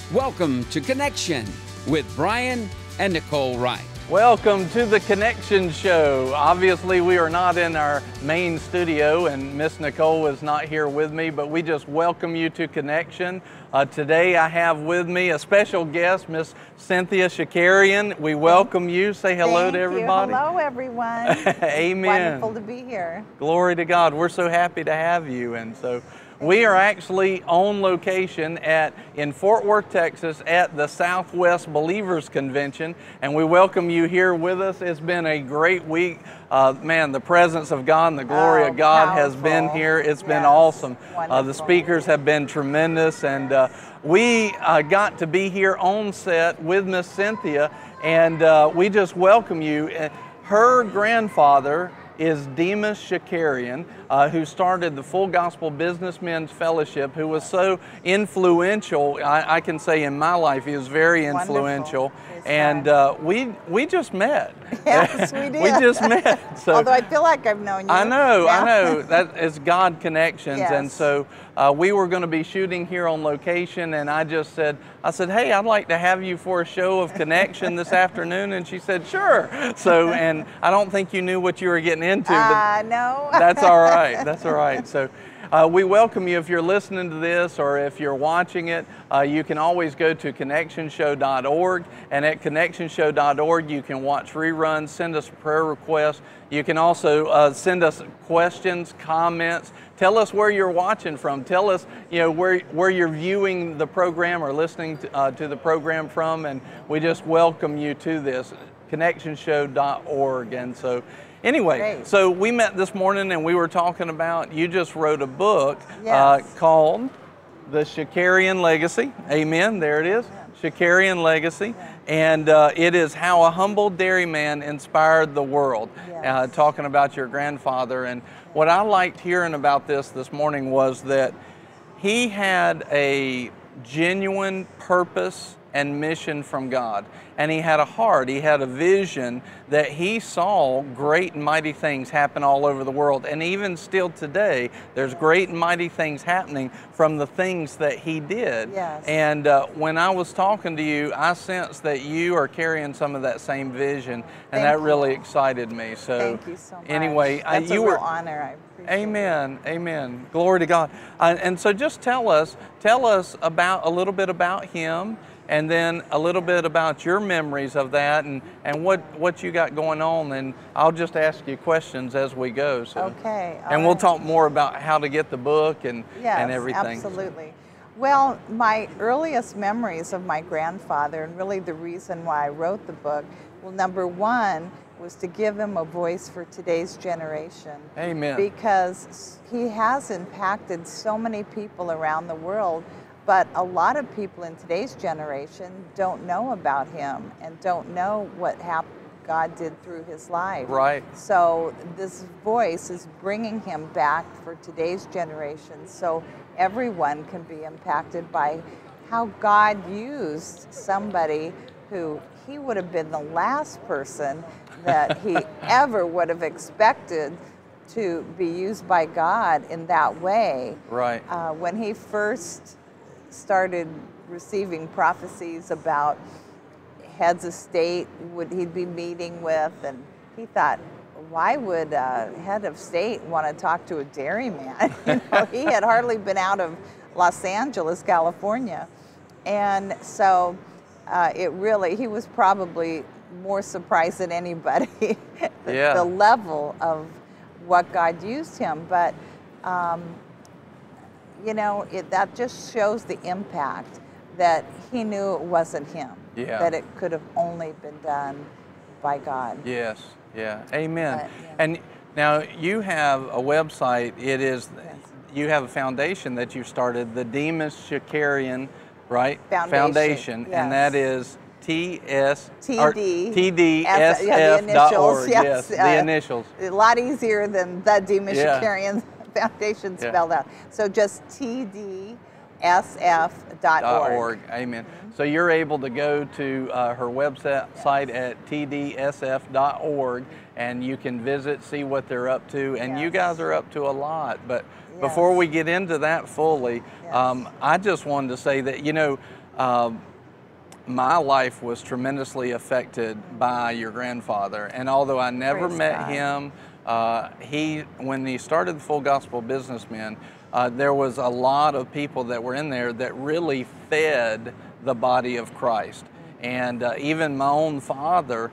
Welcome to Connection with Brian and Nicole Wright. Welcome to the Connection Show. Obviously, we are not in our main studio, and Miss Nicole is not here with me, but we just welcome you to Connection. Today, I have with me a special guest, Miss Cynthia Shakarian. We welcome you. Say hello to everybody. Hello, everyone. Amen. Wonderful to be here. Glory to God. We're so happy to have you. And so we are actually on location in Fort Worth, Texas at the Southwest Believers Convention, and we welcome you here with us. It's been a great week. Man, the presence of God and the glory of God has been here. It's been awesome. The speakers have been tremendous, and we got to be here on set with Miss Cynthia, and we just welcome you. Her grandfather is Demas Shakarian, who started the Full Gospel Businessmen's Fellowship, who was so influential, I can say in my life, he was very influential. And we just met. Yes, we did. We just met. So, although I feel like I've known you. I know. That is God connections. Yes. And so we were going to be shooting here on location, and I said, hey, I'd like to have you for a show of Connection this afternoon. And she said, sure. So, and I don't think you knew what you were getting into. No. That's all right. That's all right. So we welcome you. If you're listening to this or if you're watching it, you can always go to connectionshow.org, and at connectionshow.org you can watch reruns, send us a prayer request. You can also send us questions, comments. Tell us where you're watching from. Tell us, where you're viewing the program or listening to the program from, and we just welcome you to this, connectionshow.org. And so anyway, so we met this morning and we were talking about, you just wrote a book called The Shakarian Legacy. Amen, there it is. Shakarian Legacy. And it is how a humble dairyman inspired the world. Talking about your grandfather. And what I liked hearing about this morning was that he had a genuine purpose and mission from God. And he had a heart, he had a vision that he saw great and mighty things happen all over the world. And even still today, there's great and mighty things happening from the things that he did. Yes. And when I was talking to you, I sensed that you are carrying some of that same vision, and that really excited me. So thank you so much. Anyway, that's a real honor. I appreciate Amen. It. Amen. Glory to God. And so just tell us about a little bit about him, and then a little bit about your memories of that, and what you got going on, and I'll just ask you questions as we go. So. Okay. And we'll talk more about how to get the book and everything. Absolutely. Well, my earliest memories of my grandfather, and really the reason why I wrote the book, well, number one was to give him a voice for today's generation. Amen. Because he has impacted so many people around the world. But a lot of people in today's generation don't know about him and don't know what God did through his life. Right. So this voice is bringing him back for today's generation, so everyone can be impacted by how God used somebody who he would have been the last person that he ever would have expected to be used by God in that way. Right. When he first started receiving prophecies about heads of state he'd be meeting with, and he thought, why would a head of state want to talk to a dairyman? He had hardly been out of Los Angeles, California. And so he was probably more surprised than anybody the level of what God used him. But that just shows the impact that he knew it wasn't him, that it could have only been done by God. Yes, yeah, amen. And now you have a website, you have a foundation that you started, the Demas Shakarian, right? Foundation. Yes. And that is TDSF.org. Yes, the initials. A lot easier than the Demas Shakarian Foundation spelled out. So just tdsf.org. Amen. So you're able to go to her website at tdsf.org, and you can visit, see what they're up to, and you guys are up to a lot. But before we get into that fully, I just wanted to say that, My life was tremendously affected by your grandfather, and although I never Praise met God. him, when he started the Full Gospel Businessmen, there was a lot of people that were in there that really fed the body of Christ. And even my own father,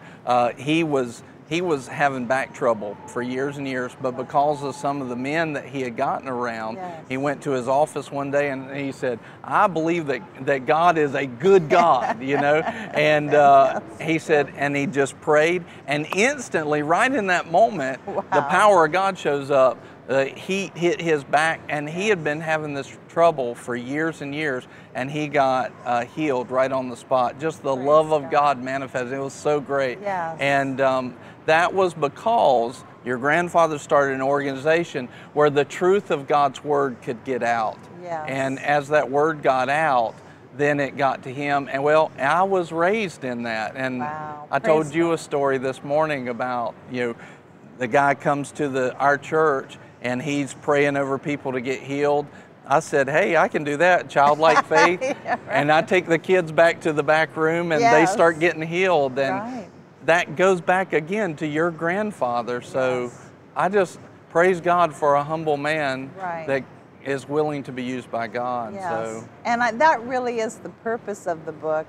he was having back trouble for years and years, but because of some of the men that he had gotten around, Yes. he went to his office one day and he said, "I believe that God is a good God," you know. And he said, and he just prayed, and instantly, right in that moment, the Wow. power of God shows up. He hit his back, and he had been having this trouble for years and years, and he got healed right on the spot. Just the Praise love of God. God manifested. It was so great. Yes. And that was because your grandfather started an organization where the truth of God's word could get out. Yes. And as that word got out, then it got to him. And well, I was raised in that. And Wow. I told Praise you God. a story this morning about, the guy comes to our church and he's praying over people to get healed. I said, "Hey, I can do that, childlike faith." Yeah, right. And I take the kids back to the back room and they Yes. start getting healed. And Right. that goes back again to your grandfather. So Yes. I just praise God for a humble man Right. that is willing to be used by God. Yes. So And that really is the purpose of the book,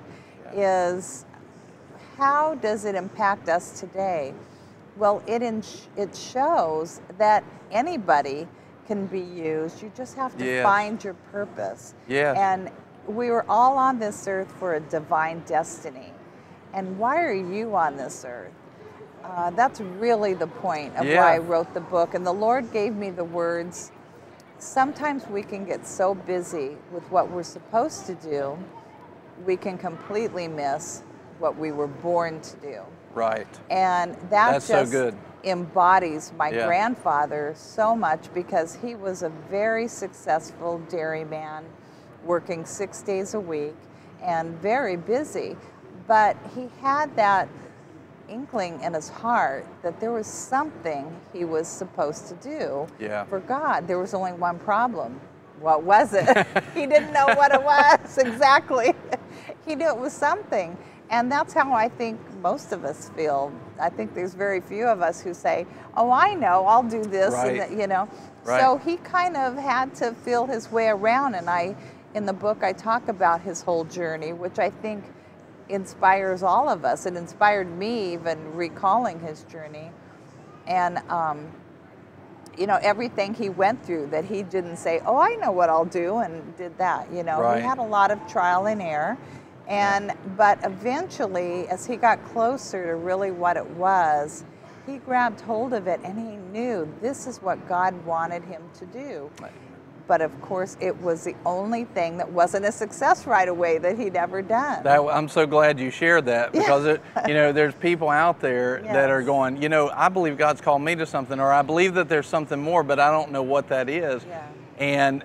is how does it impact us today? Well, it shows that anybody can be used. You just have to Yes. find your purpose. Yes. And we were all on this earth for a divine destiny. And why are you on this earth? That's really the point of Yeah. why I wrote the book. And the Lord gave me the words. Sometimes we can get so busy with what we're supposed to do, we can completely miss what we were born to do. right. And that That's so just good. embodies my Yeah. grandfather so much, because he was a very successful dairyman, working 6 days a week and very busy. But he had that inkling in his heart that there was something he was supposed to do Yeah. for God. There was only one problem. What was it? He didn't know what it was exactly. He knew it was something. And that's how I think most of us feel. I think there's very few of us who say, "Oh, I know, I'll do this," Right. and that, Right. So he kind of had to feel his way around, and in the book, I talk about his whole journey, which I think inspires all of us. It inspired me even recalling his journey. And everything he went through, that he didn't say, "Oh, I know what I'll do," and did that. Right. He had a lot of trial and error. But eventually, as he got closer to really what it was, he grabbed hold of it, and he knew this is what God wanted him to do. But of course, it was the only thing that wasn't a success right away that he'd ever done. I'm so glad you shared that, because there's people out there that are Yes. going, I believe God's called me to something, or I believe that there's something more, but I don't know what that is. Yeah. And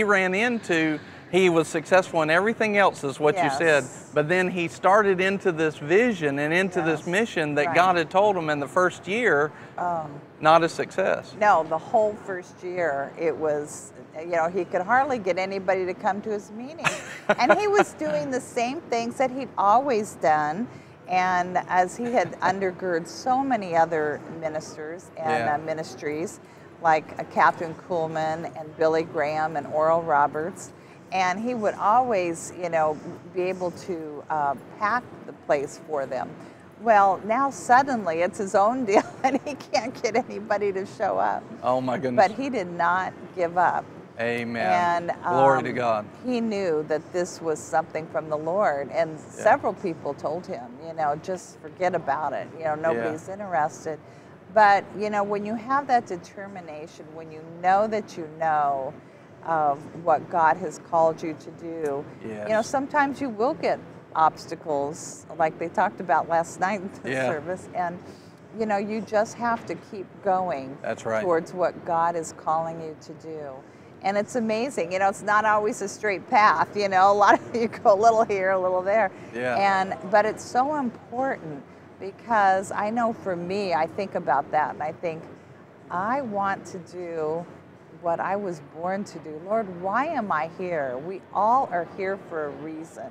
he was successful in everything else, is what you said, Yes. but then he started into this vision and into this Yes. mission that Right. God had told him in the first year, not a success. No, the whole first year, it was, he could hardly get anybody to come to his meeting. And he was doing the same things that he'd always done. And as he had undergirded so many other ministers and Yeah. Ministries, like Captain Kuhlman and Billy Graham and Oral Roberts. And he would always, be able to pack the place for them. Well, now suddenly it's his own deal, and he can't get anybody to show up. Oh my goodness. But he did not give up. Amen. And Glory to God. He knew that this was something from the Lord, and several people told him, just forget about it. Nobody's interested. But when you have that determination, when you know that you know of what God has called you to do, Yes. sometimes you will get obstacles, like they talked about last night in the service, and you just have to keep going. That's right. Towards what God is calling you to do. And it's amazing, it's not always a straight path, a lot of you go a little here, a little there. Yeah. But it's so important, because I know for me, I think about that and I think, I want to do what I was born to do. Lord, why am I here? We all are here for a reason.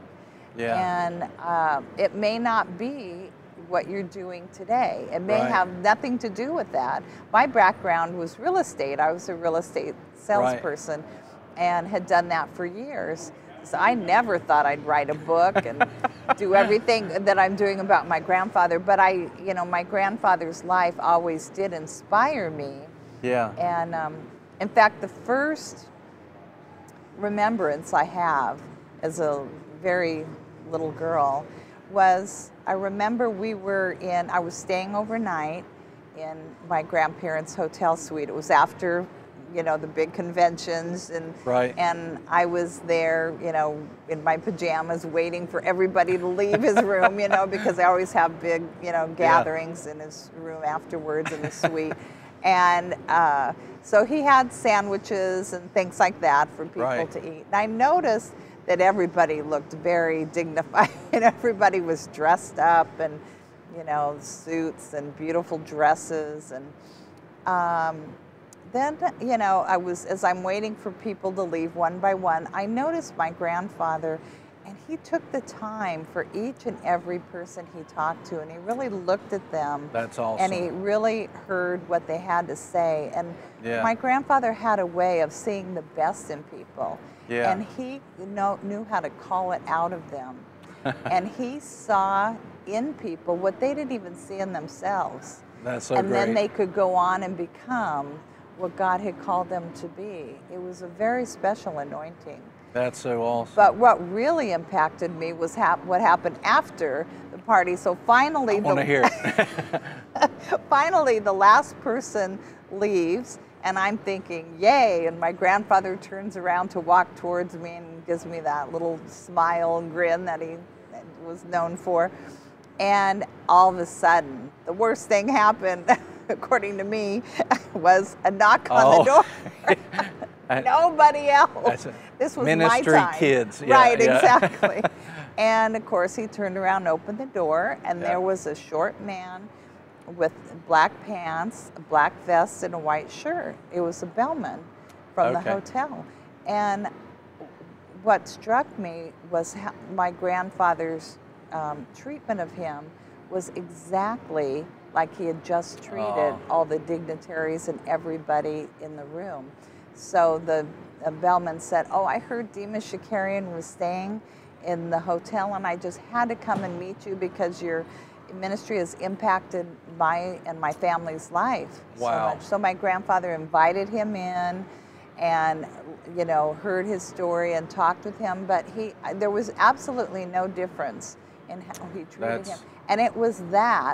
Yeah. And it may not be what you're doing today. It may Right. have nothing to do with that. My background was real estate. I was a real estate salesperson and had done that for years. So I never thought I'd write a book and do everything that I'm doing about my grandfather. But my grandfather's life always did inspire me. Yeah. And in fact, the first remembrance I have as a very little girl was, I remember I was staying overnight in my grandparents' hotel suite. It was after, the big conventions, and Right. and I was there, in my pajamas waiting for everybody to leave his room, because I always have big, gatherings in his room afterwards in the suite. And so he had sandwiches and things like that for people Right. to eat. And I noticed that everybody looked very dignified and everybody was dressed up and, suits and beautiful dresses. And then, as I'm waiting for people to leave one by one, I noticed my grandfather, and he took the time for each and every person he talked to, and he really looked at them. That's awesome. And he really heard what they had to say. And Yeah. my grandfather had a way of seeing the best in people. Yeah. And he knew how to call it out of them. And he saw in people what they didn't even see in themselves. That's so and great. then they could go on and become what God had called them to be. It was a very special anointing. That's so awesome. But what really impacted me was what happened after the party. So finally, I want to hear it. finally, the last person leaves, and I'm thinking, yay, and my grandfather turns around to walk towards me and gives me that little smile and grin that he was known for. And all of a sudden, the worst thing happened, according to me, was a knock on the door. Nobody else. This was ministry my time. kids. Yeah, right, yeah. exactly. And of course, he turned around and opened the door, and there was a short man with black pants, a black vest, and a white shirt. It was a bellman from the hotel. And what struck me was how my grandfather's treatment of him was exactly like he had just treated all the dignitaries and everybody in the room. So the bellman said, "Oh, I heard Dima Shakarian was staying in the hotel, and I just had to come and meet you because your ministry has impacted my and my family's life so much." So my grandfather invited him in and, heard his story and talked with him, but there was absolutely no difference in how he treated him. And it was that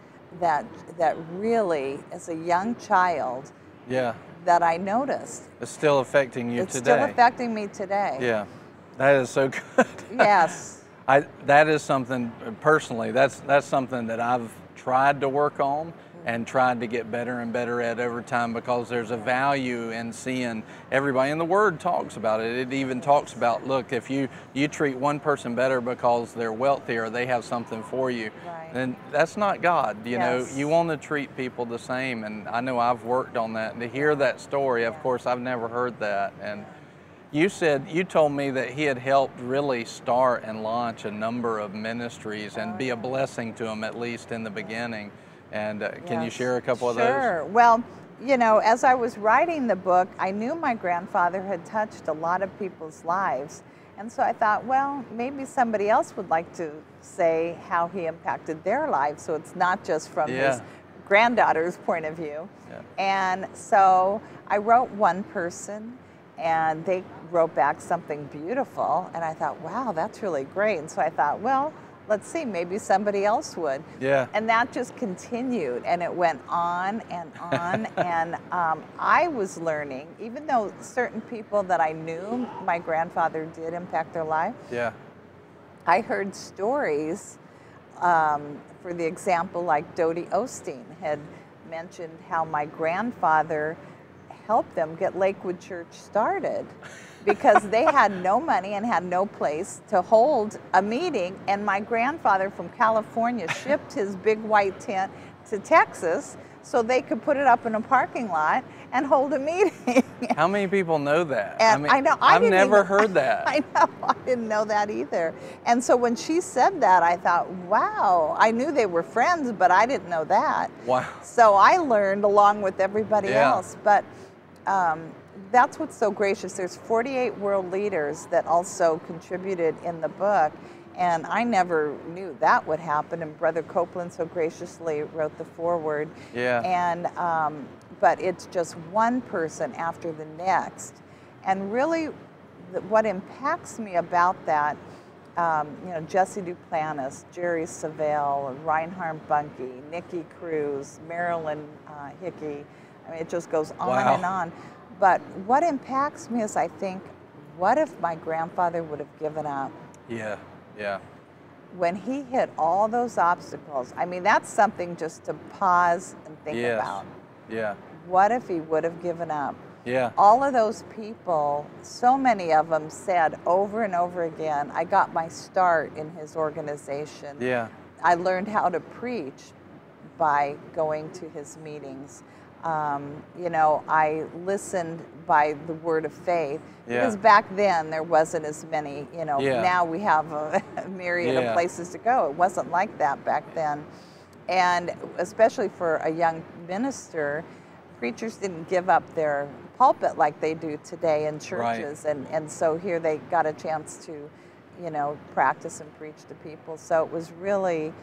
really, as a young child, that I noticed. It's still affecting you It's today. still affecting me today. Yeah, that is so good. Yes. That is something, personally, that's something that I've tried to work on and tried to get better and better at over time, because there's a value in seeing everybody, and the Word talks about it. It even talks about, look, if you treat one person better because they're wealthy or they have something for you, then that's not God. You know, you want to treat people the same, and I know I've worked on that. And to hear that story, of course, I've never heard that. And you told me that he had helped really start and launch a number of ministries and be a blessing to them, at least in the beginning. And can you share a couple of those? Sure. Well, as I was writing the book, I knew my grandfather had touched a lot of people's lives. And so I thought, well, maybe somebody else would like to say how he impacted their lives, so it's not just from his granddaughter's point of view. And so I wrote one person, and they wrote back something beautiful, and I thought, wow, that's really great. And so I thought, well, let's see, maybe somebody else would. And that just continued, and it went on and on. And I was learning, even though certain people that I knew my grandfather did impact their life, I heard stories, for the example, like Dodie Osteen had mentioned how my grandfather helped them get Lakewood Church started because they had no money and had no place to hold a meeting. And my grandfather from California shipped his big white tent to Texas so they could put it up in a parking lot and hold a meeting. How many people know that? And I know, I've never heard that. I know, I didn't know that either. And so when she said that, I thought, wow, I knew they were friends, but I didn't know that. Wow. So I learned along with everybody Yeah. else. But that's what's so gracious. There's 48 world leaders that also contributed in the book. And I never knew that would happen. And Brother Copeland so graciously wrote the foreword. Yeah. And but it's just one person after the next. And really, what impacts me about that, you know, Jesse Duplantis, Jerry Savelle, Reinhard Bunke, Nikki Cruz, Marilyn Hickey. I mean, it just goes on Wow. and on. But what impacts me is I think, what if my grandfather would have given up? Yeah, yeah. When he hit all those obstacles, I mean, that's something just to pause and think Yes. about. Yeah, What if he would have given up? yeah. All of those people, so many of them said over and over again, I got my start in his organization. Yeah. I learned how to preach by going to his meetings. You know, I listened by the word of faith. Yeah. Because back then there wasn't as many, you know, Yeah. now we have a myriad Yeah. of places to go. It wasn't like that back then. And especially for a young minister, preachers didn't give up their pulpit like they do today in churches. And so here they got a chance to, you know, practice and preach to people. So it was really,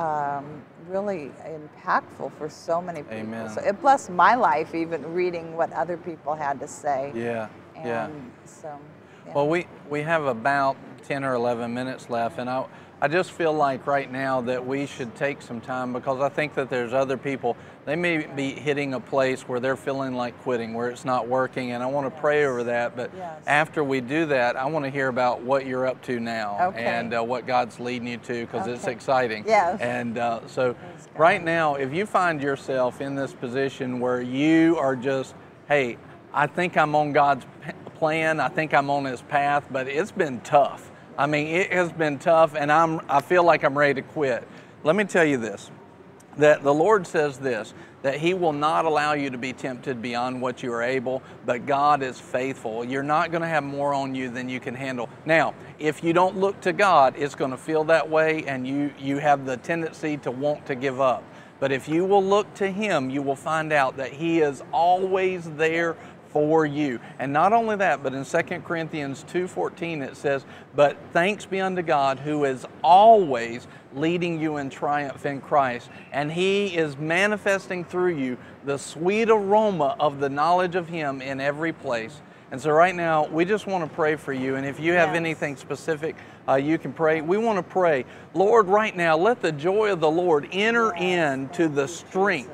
really impactful for so many people. Amen. So it blessed my life even reading what other people had to say. Yeah, And yeah. so, yeah. Well, we have about 10 or 11 minutes left, and I just feel like right now that we should take some time, because I think that there's other people, they may be hitting a place where they're feeling like quitting, where it's not working, and I want to pray over that. But Yes. after we do that, I want to hear about what you're up to now, Okay. and what God's leading you to, because it's Okay. exciting. Yes. And so Praise God. right now, if you find yourself in this position where you are just, hey, I think I'm on God's plan, I think I'm on his path, but it's been tough. I mean, it has been tough, and I feel like I'm ready to quit. Let me tell you this, that the Lord says this, that he will not allow you to be tempted beyond what you are able, but God is faithful. You're not going to have more on you than you can handle. Now, if you don't look to God, it's going to feel that way, and you have the tendency to want to give up. But if you will look to him, you will find out that he is always there for you. And not only that, but in 2 Corinthians 2:14 it says, but thanks be unto God who is always leading you in triumph in Christ, and he is manifesting through you the sweet aroma of the knowledge of him in every place. And so right now, we just want to pray for you. And if you have Yes. anything specific, you can pray. We want to pray, Lord, right now, let the joy of the Lord enter into the strength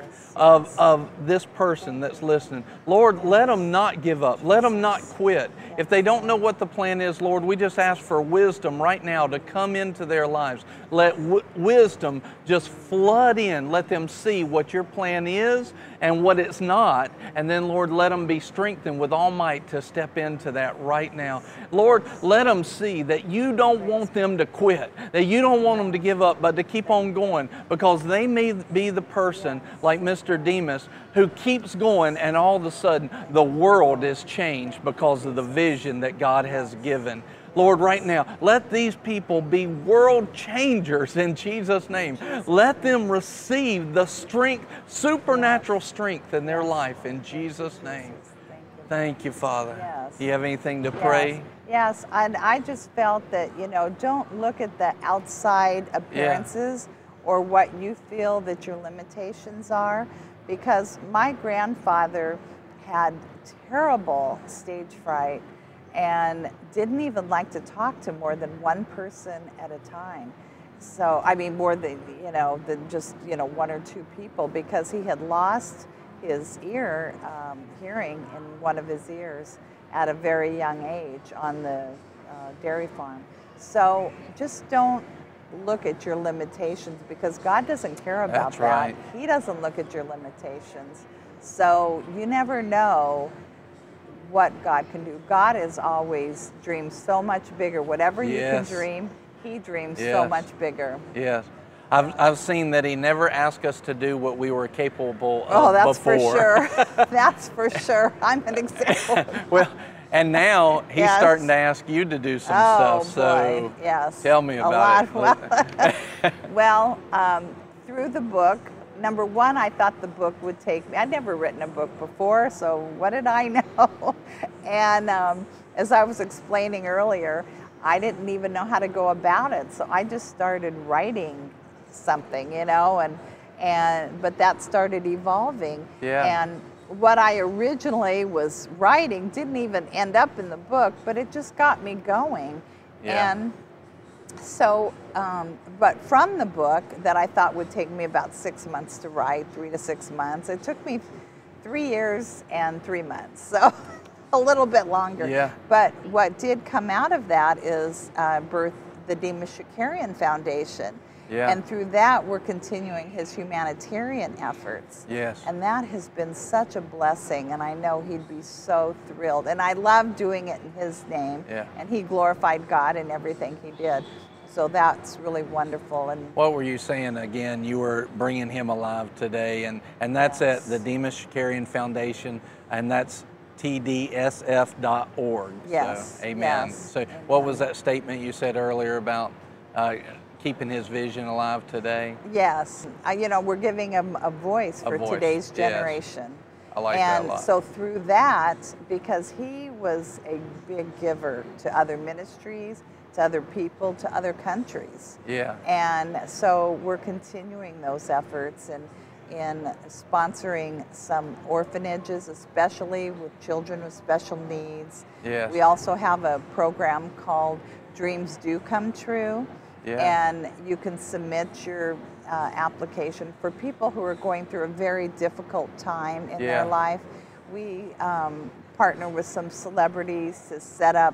of this person that's listening. Lord, let them not give up. Let them not quit. If they don't know what the plan is, Lord, we just ask for wisdom right now to come into their lives. Let wisdom just flood in. Let them see what your plan is and what it's not. And then, Lord, let them be strengthened with all might to step into that right now. Lord, let them see that you don't want them to quit, that you don't want them to give up, but to keep on going, because they may be the person like Mr. Demas who keeps going, and all of a sudden the world is changed because of the vision that God has given. Lord, right now, let these people be world changers in Jesus' name. Let them receive the strength, supernatural strength in their life in Jesus' name. Thank you, Father. Yes. Do you have anything to pray? Yes, and I just felt that, you know, don't look at the outside appearances or what you feel that your limitations are, because my grandfather had terrible stage fright and didn't even like to talk to more than one person at a time. So, I mean, more than, you know, than just, you know, one or two people, because he had lost his hearing in one of his ears at a very young age on the dairy farm. So just don't look at your limitations, because God doesn't care about That's that. right. He doesn't look at your limitations. So you never know what God can do. God is always dreams so much bigger. Whatever you can Yes. dream, he dreams so Yes. much bigger. Yes. I've seen that he never asked us to do what we were capable of Oh, that's before. for sure. That's for sure. I'm an example. Well, and now he's Yes. starting to ask you to do some Oh, stuff. So boy. Yes. tell me A about lot. it. Well, through the book, number one, I thought the book would take me. I'd never written a book before, so what did I know? And as I was explaining earlier, I didn't even know how to go about it, so I just started writing something, but that started evolving. Yeah. And what I originally was writing didn't even end up in the book, but it just got me going. Yeah. And so, but from the book that I thought would take me about 6 months to write, 3 to 6 months, it took me 3 years and 3 months, so a little bit longer. Yeah. But what did come out of that is birth the Demas Shakarian Foundation. Yeah. And through that, we're continuing his humanitarian efforts. Yes. And that has been such a blessing, and I know he'd be so thrilled. And I love doing it in his name. Yeah. And he glorified God in everything he did. So that's really wonderful. And What were you saying again? You were bringing him alive today, and that's Yes. at the Demas Shakarian Foundation, and that's tdsf.org. Yes, So, amen. yes, So what was that statement you said earlier about keeping his vision alive today? yes, we're giving him a voice for voice, today's yes. generation. I like that a And lot. so through that, because he was a big giver to other ministries, to other people, to other countries. Yeah. And so we're continuing those efforts and in sponsoring some orphanages, especially with children with special needs. Yes. We also have a program called Dreams Do Come True. Yeah. And you can submit your application for people who are going through a very difficult time in Yeah. their life. We partner with some celebrities to set up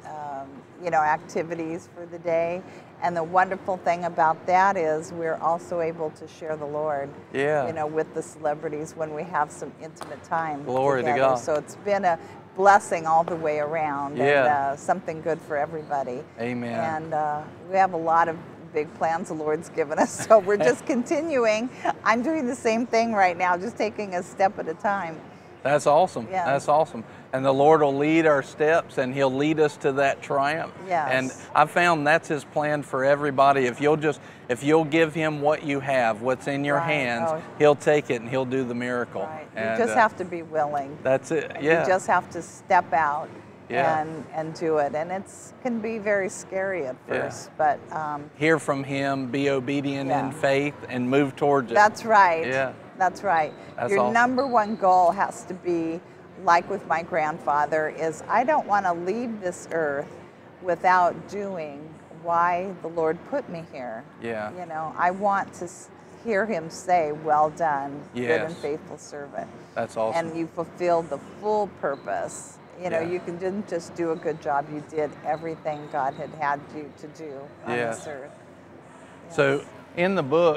activities for the day. And the wonderful thing about that is we're also able to share the Lord, Yeah. with the celebrities when we have some intimate time Glory to together. God. So it's been a blessing all the way around, Yeah. and something good for everybody. Amen. And we have a lot of big plans the Lord's given us, so we're just continuing. I'm doing the same thing right now, just taking a step at a time. That's awesome. Yeah. That's awesome. And the Lord will lead our steps, and He'll lead us to that triumph. Yes. And I found that's His plan for everybody. If you'll give Him what you have, what's in your Right. hands, Oh. He'll take it and He'll do the miracle. Right. And, You just have to be willing. That's it. Yeah. You just have to step out Yeah. and do it. And can be very scary at Yeah. first, but Hear from Him, be obedient Yeah. in faith, and move towards it. that's right. Yeah. That's right. That's Your awesome. number one goal has to be, like with my grandfather, is I don't want to leave this earth without doing why the Lord put me here. Yeah. I want to hear him say, "Well done, good Yes. and faithful servant." That's awesome. And you fulfilled the full purpose. Yeah. You didn't just do a good job, you did everything God had you to do on Yes. this earth. So in the book,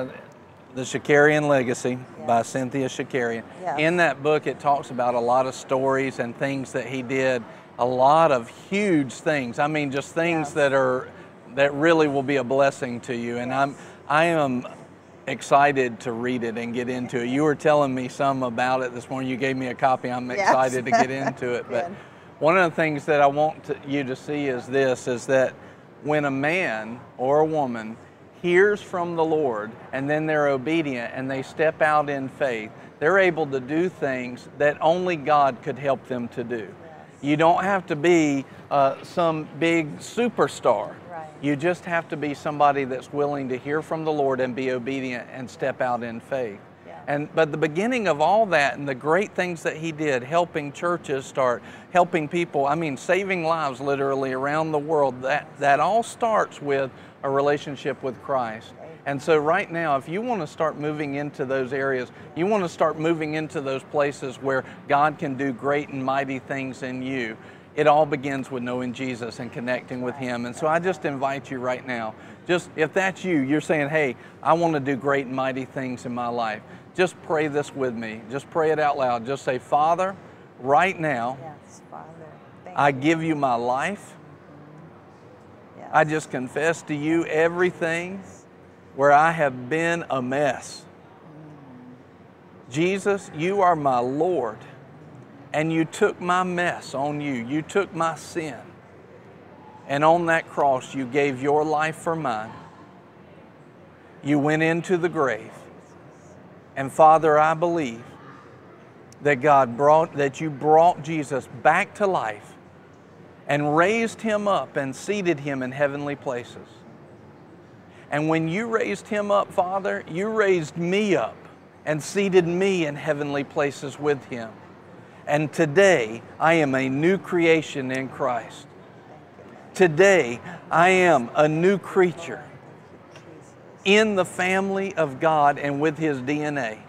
The Shakarian Legacy by Yes. Cynthia Shakarian, Yes. in that book it talks about a lot of stories and things that he did, a lot of huge things. I mean, just things Yes. that really will be a blessing to you. And Yes. I am excited to read it and get into it. You were telling me some about it this morning. You gave me a copy. I'm Yes. excited to get into it. But Good. one of the things that I want you to see is that when a man or a woman hears from the Lord and then they're obedient and they step out in faith, they're able to do things that only God could help them to do. You don't have to be some big superstar. Right. You just have to be somebody that's willing to hear from the Lord and be obedient and step out in faith. Yeah. But the beginning of all that and the great things that he did, helping churches start, helping people, I mean, saving lives literally around the world, that all starts with a relationship with Christ. And so right now, if you want to start moving into those areas, you want to start moving into those places where God can do great and mighty things in you, it all begins with knowing Jesus and connecting with Him. And so I just invite you right now, just if that's you, you're saying, hey, I want to do great and mighty things in my life, just pray this with me. Just pray it out loud. Just say, Father, right now, Yes, Father. I give you my life. Yes. I just confess to you everything where I have been a mess. Jesus, you are my Lord, and you took my mess on you. You took my sin, and on that cross, you gave your life for mine. You went into the grave, and Father, I believe that you brought Jesus back to life and raised him up and seated him in heavenly places. And when you raised him up, Father, you raised me up and seated me in heavenly places with him. And today, I am a new creation in Christ. Today, I am a new creature in the family of God and with his DNA.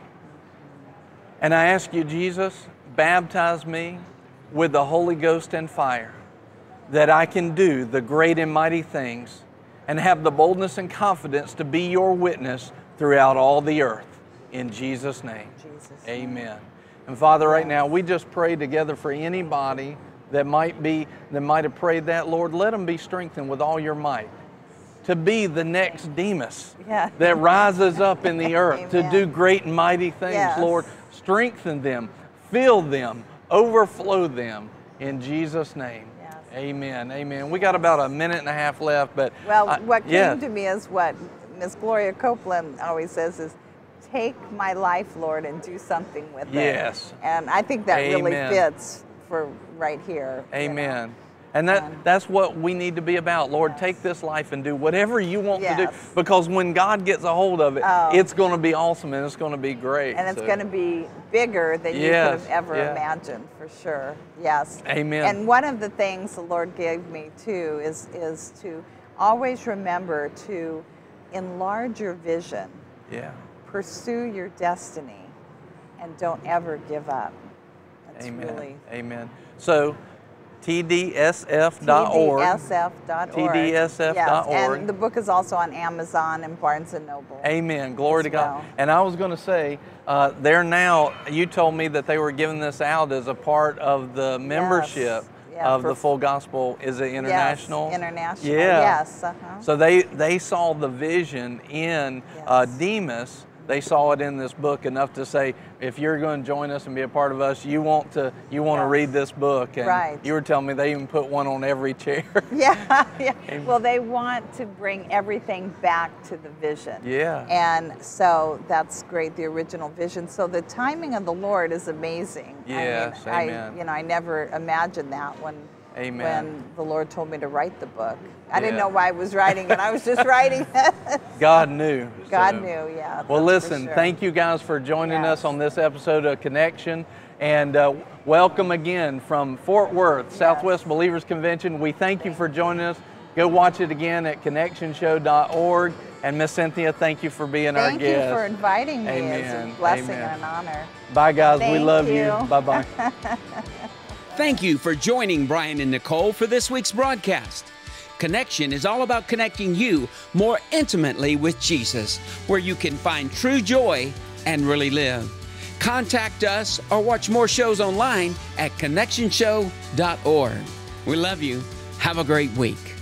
And I ask you, Jesus, baptize me with the Holy Ghost and fire, that I can do the great and mighty things and have the boldness and confidence to be your witness throughout all the earth. In Jesus' name, amen. And Father, right now, we just pray together for anybody that might have prayed that. Lord, let them be strengthened with all your might to be the next Demas that rises up in the earth to do great and mighty things. Lord, strengthen them, fill them, overflow them in Jesus' name. Amen. Amen. We got about a minute and a half left, but what came to me is what Miss Gloria Copeland always says is, take my life, Lord, and do something with it. Yes. And I think that really fits for right here. Amen. And that's what we need to be about. Lord, take this life and do whatever you want to do. Because when God gets a hold of it, it's going to be awesome and it's going to be great. And it's going to be bigger than you could have ever imagined, for sure. Yes. Amen. And one of the things the Lord gave me too is to always remember to enlarge your vision. Yeah. Pursue your destiny and don't ever give up. That's Amen. Amen. So, TDSF.org. TDSF.org. TDSF.org. Yes. And the book is also on Amazon and Barnes & Noble. Amen. Glory to God. And I was going to say, they're now, you told me that they were giving this out as a part of the membership of the Full Gospel. Is it international? Yes, international. Yeah. Yes. So they saw the vision in Demas. They saw it in this book enough to say, if you're going to join us and be a part of us, you want to read this book. And you were telling me they even put one on every chair. Yeah. Well, they want to bring everything back to the vision. Yeah. And so that's great, the original vision. So the timing of the Lord is amazing. Yes, amen. I never imagined that when the Lord told me to write the book. I didn't know why I was writing it. I was just writing it. God knew. God knew, yeah. Well, listen, thank you guys for joining us on this episode of Connection. And welcome again from Fort Worth, Southwest Believers Convention. We thank you for joining us. Go watch it again at connectionshow.org. And Miss Cynthia, thank you for being our guest. Thank you for inviting me. It's a blessing and an honor. Bye, guys. We love you. Bye-bye. Thank you for joining Brian and Nicole for this week's broadcast. Connection is all about connecting you more intimately with Jesus, where you can find true joy and really live. Contact us or watch more shows online at connectionshow.org. We love you. Have a great week.